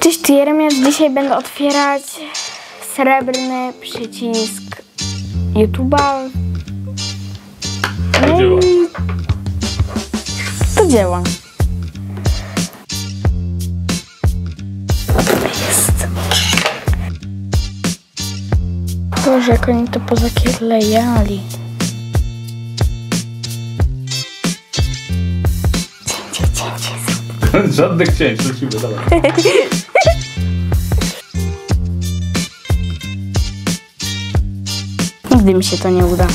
Cześć, Jeremiasz. Dzisiaj będę otwierać srebrny przycisk YouTube'a. To działa. To działa. Jest. Boże, jak oni to pozaklejali. Cięcie. Żadnych cięć, lecimy, dawaj. Nigdy mi się to nie uda.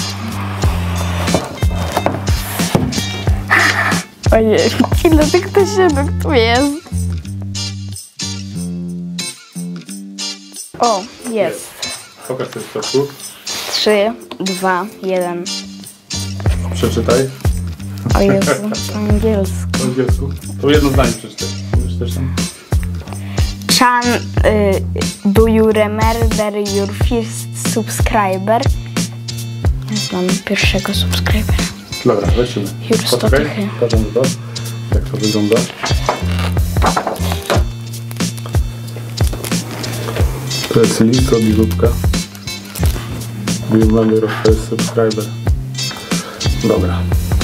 Ojej, ile tych tasiemek tu jest. O, jest. Pokaż coś w środku. 3, 2, 1. Przeczytaj. O Jezu, po angielsku. Po angielsku. To jedno zdanie przeczytaj. Mówisz też tam. Chan, do you remember your first subscriber? Nie znam pierwszego subskrybera. Dobra, lecimy. Już 100 tychy. Pokażemy to, jak to wygląda. To jest list od YouTube'ka. Remember your first subscriber. Dobra.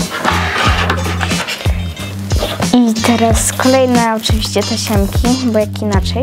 I teraz kolejne oczywiście tasiemki, bo jak inaczej.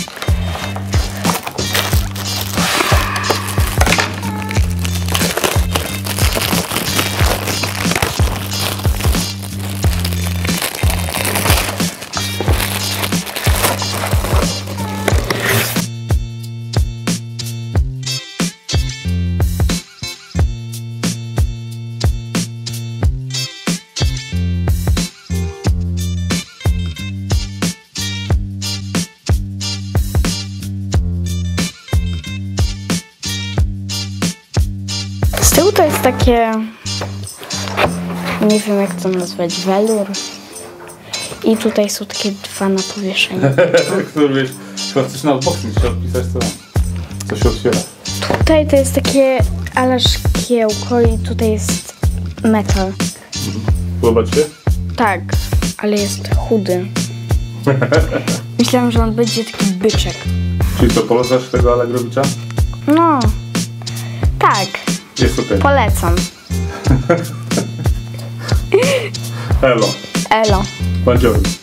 Z tyłu to jest takie, nie wiem jak to nazwać, welur. I tutaj są takie dwa na powieszeniu. Który wiesz, chyba chcesz na unboxing się odpisać, co się otwiera. Tutaj to jest takie ala szkiełko i tutaj jest metal. Podoba ci się? Tak, ale jest chudy. Myślałem, że on będzie taki byczek. Czyli co, polecasz tego Allegrowicza? No, tak, Jest okej. polecam. Elo. Elo. Buongiorno.